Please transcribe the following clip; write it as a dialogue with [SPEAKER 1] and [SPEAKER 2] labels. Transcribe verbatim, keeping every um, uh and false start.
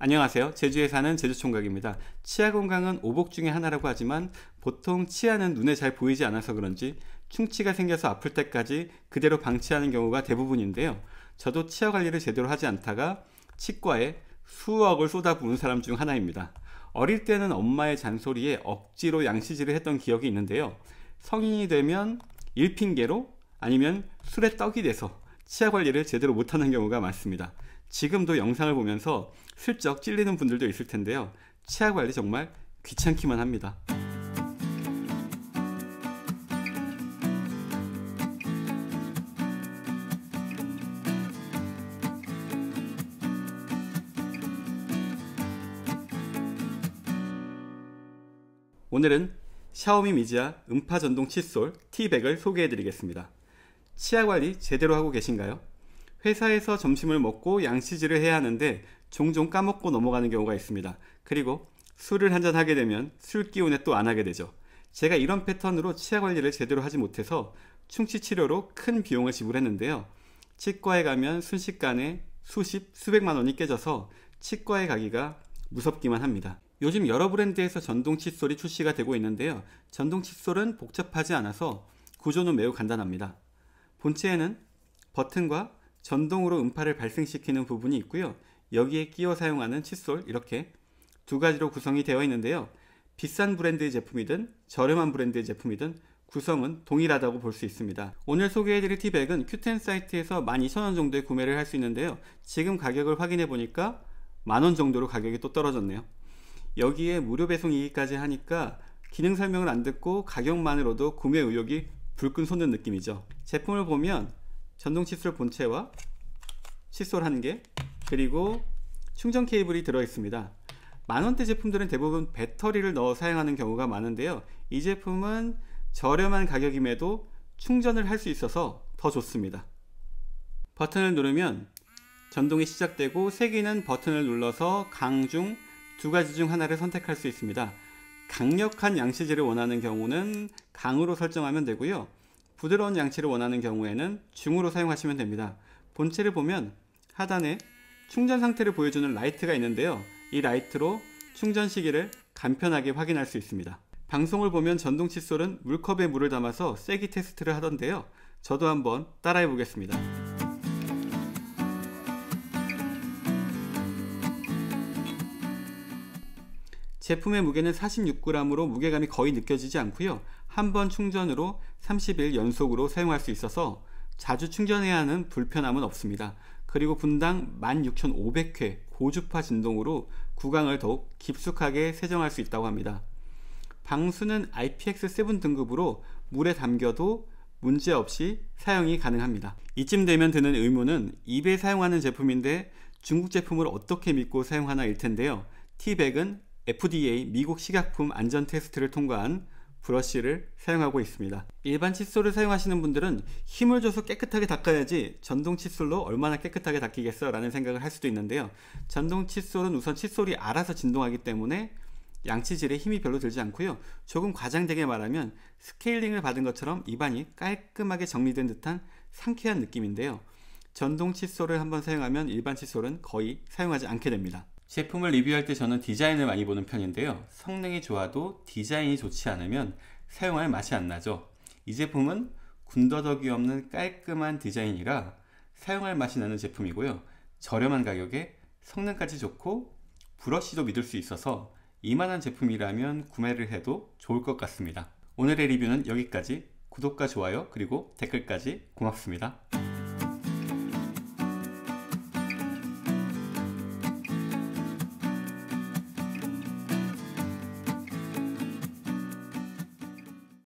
[SPEAKER 1] 안녕하세요. 제주에 사는 제주총각입니다. 치아 건강은 오복 중에 하나라고 하지만 보통 치아는 눈에 잘 보이지 않아서 그런지 충치가 생겨서 아플 때까지 그대로 방치하는 경우가 대부분인데요. 저도 치아 관리를 제대로 하지 않다가 치과에 수억을 쏟아부은 사람 중 하나입니다. 어릴 때는 엄마의 잔소리에 억지로 양치질을 했던 기억이 있는데요. 성인이 되면 일핑계로 아니면 술에 떡이 돼서 치아 관리를 제대로 못하는 경우가 많습니다. 지금도 영상을 보면서 슬쩍 찔리는 분들도 있을 텐데요. 치아 관리 정말 귀찮기만 합니다. 오늘은 샤오미 미지아 음파 전동 칫솔 티백을 소개해 드리겠습니다. 치아 관리 제대로 하고 계신가요? 회사에서 점심을 먹고 양치질을 해야 하는데 종종 까먹고 넘어가는 경우가 있습니다. 그리고 술을 한잔 하게 되면 술 기운에 또 안 하게 되죠. 제가 이런 패턴으로 치아 관리를 제대로 하지 못해서 충치 치료로 큰 비용을 지불했는데요. 치과에 가면 순식간에 수십, 수백만 원이 깨져서 치과에 가기가 무섭기만 합니다. 요즘 여러 브랜드에서 전동 칫솔이 출시가 되고 있는데요. 전동 칫솔은 복잡하지 않아서 구조는 매우 간단합니다. 본체에는 버튼과 전동으로 음파를 발생시키는 부분이 있고요. 여기에 끼워 사용하는 칫솔 이렇게 두 가지로 구성이 되어 있는데요. 비싼 브랜드의 제품이든 저렴한 브랜드의 제품이든 구성은 동일하다고 볼 수 있습니다. 오늘 소개해드릴 티백은 큐텐 사이트에서 만 이천 원 정도에 구매를 할 수 있는데요. 지금 가격을 확인해 보니까 만 원 정도로 가격이 또 떨어졌네요. 여기에 무료 배송이기까지 하니까 기능 설명을 안 듣고 가격만으로도 구매 의욕이 불끈 솟는 느낌이죠. 제품을 보면 전동 칫솔 본체와 칫솔 한 개 그리고 충전 케이블이 들어 있습니다. 만원대 제품들은 대부분 배터리를 넣어 사용하는 경우가 많은데요. 이 제품은 저렴한 가격임에도 충전을 할 수 있어서 더 좋습니다. 버튼을 누르면 전동이 시작되고 세기는 버튼을 눌러서 강, 중 두 가지 중 하나를 선택할 수 있습니다. 강력한 양치질을 원하는 경우는 강으로 설정하면 되고요. 부드러운 양치를 원하는 경우에는 중으로 사용하시면 됩니다. 본체를 보면 하단에 충전 상태를 보여주는 라이트가 있는데요. 이 라이트로 충전 시기를 간편하게 확인할 수 있습니다. 방송을 보면 전동 칫솔은 물컵에 물을 담아서 세기 테스트를 하던데요. 저도 한번 따라해 보겠습니다. 제품의 무게는 사십육 그램으로 무게감이 거의 느껴지지 않고요. 한 번 충전으로 삼십 일 연속으로 사용할 수 있어서 자주 충전해야 하는 불편함은 없습니다. 그리고 분당 만 육천오백 회 고주파 진동으로 구강을 더욱 깊숙하게 세정할 수 있다고 합니다. 방수는 아이피엑스 칠 등급으로 물에 담겨도 문제없이 사용이 가능합니다. 이쯤 되면 드는 의문은 입에 사용하는 제품인데 중국 제품을 어떻게 믿고 사용하나 일 텐데요. 티백은 에프디에이 미국 식약품 안전 테스트를 통과한 브러쉬를 사용하고 있습니다. 일반 칫솔을 사용하시는 분들은 힘을 줘서 깨끗하게 닦아야지 전동 칫솔로 얼마나 깨끗하게 닦이겠어 라는 생각을 할 수도 있는데요. 전동 칫솔은 우선 칫솔이 알아서 진동하기 때문에 양치질에 힘이 별로 들지 않고요. 조금 과장되게 말하면 스케일링을 받은 것처럼 입안이 깔끔하게 정리된 듯한 상쾌한 느낌인데요. 전동 칫솔을 한번 사용하면 일반 칫솔은 거의 사용하지 않게 됩니다. 제품을 리뷰할 때 저는 디자인을 많이 보는 편인데요. 성능이 좋아도 디자인이 좋지 않으면 사용할 맛이 안 나죠. 이 제품은 군더더기 없는 깔끔한 디자인이라 사용할 맛이 나는 제품이고요. 저렴한 가격에 성능까지 좋고 브러쉬도 믿을 수 있어서 이만한 제품이라면 구매를 해도 좋을 것 같습니다. 오늘의 리뷰는 여기까지. 구독과 좋아요 그리고 댓글까지 고맙습니다.